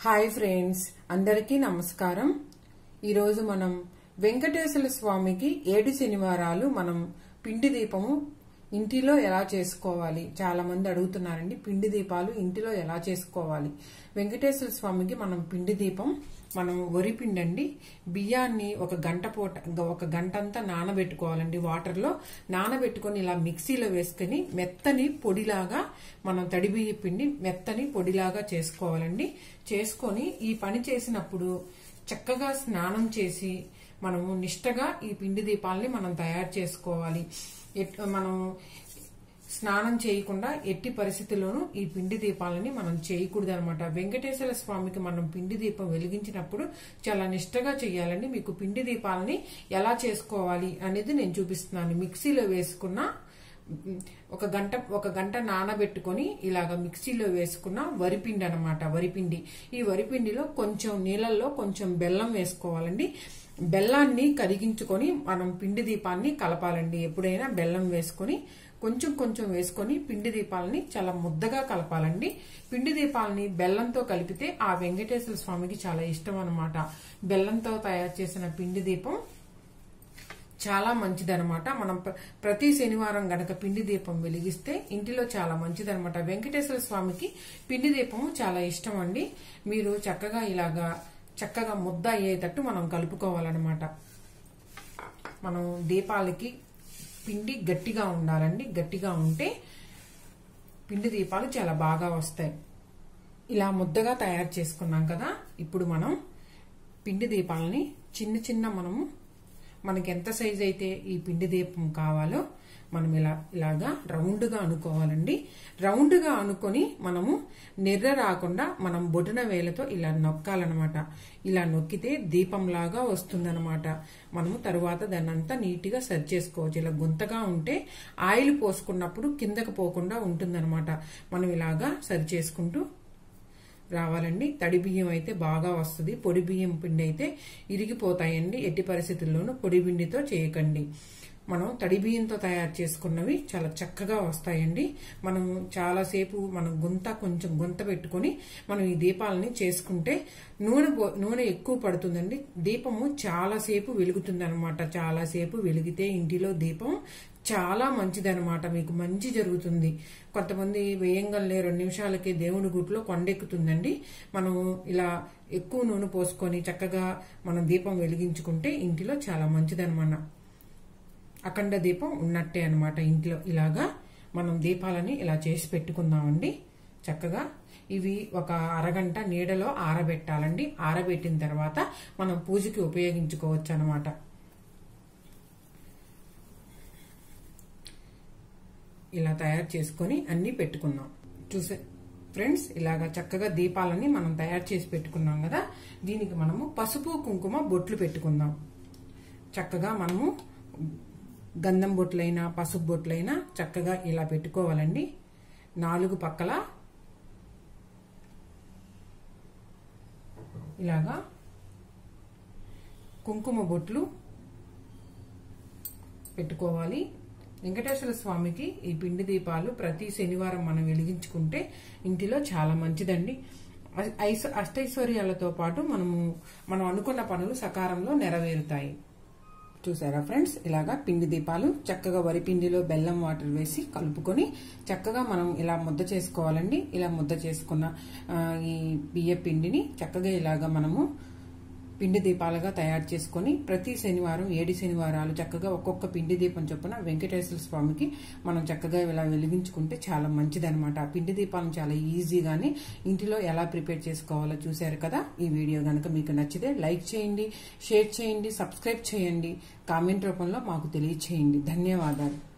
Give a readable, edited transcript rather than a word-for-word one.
Hi friends, అందరికీ నమస్కారం. ఈరోజు మనం వెంకటేశ్వర స్వామికి 7 శనివారాలు మనం పిండి దీపము ఇంటిలో ఎలా చేసుకోవాలి, చాలా మంది అడుగుతున్నారండి. పిండి దీపాలు ఇంటిలో ఎలా చేసుకోవాలి? వెంకటేశ్వర స్వామికి మనం పిండి దీపం, మనం వరిపిండి అండి, బియ్యాన్ని ఒక గంట అంతా నానబెట్టుకోవాలండి. వాటర్లో నానబెట్టుకొని ఇలా మిక్సీలో వేసుకుని మెత్తని పొడిలాగా, మనం తడి బియ్య పిండి మెత్తని పొడిలాగా చేసుకోవాలండి. చేసుకొని ఈ పని చేసినప్పుడు చక్కగా స్నానం చేసి మనము నిష్టగా ఈ పిండి దీపాలని మనం తయారు చేసుకోవాలి. మనం స్నానం చేయకుండా ఎట్టి పరిస్థితుల్లోనూ ఈ పిండి దీపాలని మనం చేయకూడదు అనమాట. వెంకటేశ్వర స్వామికి మనం పిండి దీపం వెలిగించినప్పుడు చాలా నిష్టగా చేయాలండి. మీకు పిండి దీపాలని ఎలా చేసుకోవాలి అనేది నేను చూపిస్తున్నాను. మిక్సీలో వేసుకున్న ఒక గంట నానబెట్టుకొని ఇలాగ మిక్సీలో వేసుకున్న వరిపిండి అనమాట. వరిపిండి, ఈ వరిపిండిలో కొంచెం నీళ్ళల్లో కొంచెం బెల్లం వేసుకోవాలండి. బెల్లాన్ని కరిగించుకొని మనం పిండి దీపాన్ని కలపాలండి. ఎప్పుడైనా బెల్లం వేసుకొని కొంచెం వేసుకొని పిండి దీపాలని చాలా ముద్దగా కలపాలండి. పిండి దీపాలని బెల్లంతో కలిపితే ఆ వెంకటేశ్వర స్వామికి చాలా ఇష్టం అనమాట. బెల్లంతో తయారు చేసిన పిండి దీపం చాలా మంచిదనమాట. మనం ప్రతి శనివారం గనక పిండి దీపం వెలిగిస్తే ఇంటిలో చాలా మంచిదనమాట. వెంకటేశ్వర స్వామికి పిండి దీపము చాలా ఇష్టం అండి. మీరు చక్కగా ముద్ద అయ్యేటట్టు మనం కలుపుకోవాలన్నమాట. మనం దీపాలకి పిండి గట్టిగా ఉండాలండి. గట్టిగా ఉంటే పిండి దీపాలు చాలా బాగా వస్తాయి. ఇలా ముద్దగా తయారు చేసుకున్నాం కదా. ఇప్పుడు మనం పిండి దీపాలని చిన్న మనకి ఎంత సైజ్ అయితే ఈ పిండి దీపం కావాలో మనం ఇలాగా రౌండ్గా అనుకోవాలండి. రౌండ్గా అనుకొని మనము నెర్ర రాకుండా మనం బొటన వేలతో ఇలా నొక్కాలన్నమాట. ఇలా నొక్కితే దీపంలాగా వస్తుందన్నమాట. మనము తరువాత దాన్ని అంతా నీట్గా సరి చేసుకోవచ్చు. ఇలా గుంతగా ఉంటే ఆయిల్ పోసుకున్నప్పుడు కిందకు పోకుండా ఉంటుందన్నమాట. మనం ఇలాగా సరి చేసుకుంటూ రావాలండి. తడి బియ్యం అయితే బాగా వస్తుంది. పొడి బియ్యం పిండి అయితే ఇరిగిపోతాయండి. ఎట్టి పరిస్థితుల్లోనూ పొడి పిండితో చేయకండి. మనం తడి బియ్యంతో తయారు చేసుకున్నవి చాలా చక్కగా వస్తాయండి. మనం చాలాసేపు మనం కొంచెం గుంత పెట్టుకొని మనం ఈ దీపాలని చేసుకుంటే నూనె ఎక్కువ పడుతుందండి. దీపము చాలాసేపు వెలుగుతుంది అనమాట. చాలాసేపు వెలిగితే ఇంటిలో దీపం చాలా మంచిదనమాట. మీకు మంచి జరుగుతుంది. కొంతమంది వేయంగానే 2 నిమిషాలకి దేవుని గుట్లో కొండెక్కుతుందండి. మనం ఇలా ఎక్కువ నూనె పోసుకొని చక్కగా మనం దీపం వెలిగించుకుంటే ఇంటిలో చాలా మంచిదనమాట. అఖండ దీపం ఉన్నట్టే అనమాట. ఇంట్లో ఇలాగా మనం దీపాలని ఇలా చేసి పెట్టుకుందామండి. చక్కగా ఇవి ఒక అరగంట నీడలో ఆరబెట్టాలండి. ఆరబెట్టిన తర్వాత మనం పూజకి ఉపయోగించుకోవచ్చు అనమాట. ఇలా తయారు చేసుకొని అన్ని పెట్టుకుందాం. చూసే ఫ్రెండ్స్, ఇలాగా చక్కగా దీపాలని మనం తయారు చేసి పెట్టుకున్నాం కదా. దీనికి మనము పసుపు కుంకుమ బొట్లు పెట్టుకుందాం. చక్కగా మనము గంధం బొట్లైనా పసుపు బొట్లైనా చక్కగా ఇలా పెట్టుకోవాలండి. 4 పక్కల ఇలాగా కుంకుమ బొట్లు పెట్టుకోవాలి. వెంకటేశ్వర స్వామికి ఈ పిండి దీపాలు ప్రతి శనివారం మనం వెలిగించుకుంటే ఇంటిలో చాలా మంచిదండి. అష్టైశ్వర్యాలతో పాటు మనం అనుకున్న పనులు సకాలంలో నెరవేరుతాయి. చూసారా ఫ్రెండ్స్, ఇలాగా పిండి దీపాలు చక్కగా వరిపిండిలో బెల్లం వాటర్ వేసి కలుపుకొని చక్కగా మనం ఇలా ముద్ద చేసుకోవాలండి. ఇలా ముద్ద చేసుకున్న ఈ బియ్య పిండిని చక్కగా ఇలాగా మనము పిండి దీపాలుగా తయారు చేసుకొని ప్రతి శనివారం 7 శనివారాలు చక్కగా ఒక్కొక్క పిండి దీపం చొప్పున వెంకటేశ్వర స్వామికి మనం చక్కగా ఇలా వెలిగించుకుంటే చాలా మంచిదనమాట. పిండి దీపాలను చాలా ఈజీగానే ఇంటిలో ఎలా ప్రిపేర్ చేసుకోవాలో చూశారు కదా. ఈ వీడియో కనుక మీకు నచ్చితే లైక్ చేయండి, షేర్ చేయండి, సబ్స్క్రైబ్ చేయండి, కామెంట్ రూపంలో మాకు తెలియచేయండి. ధన్యవాదాలు.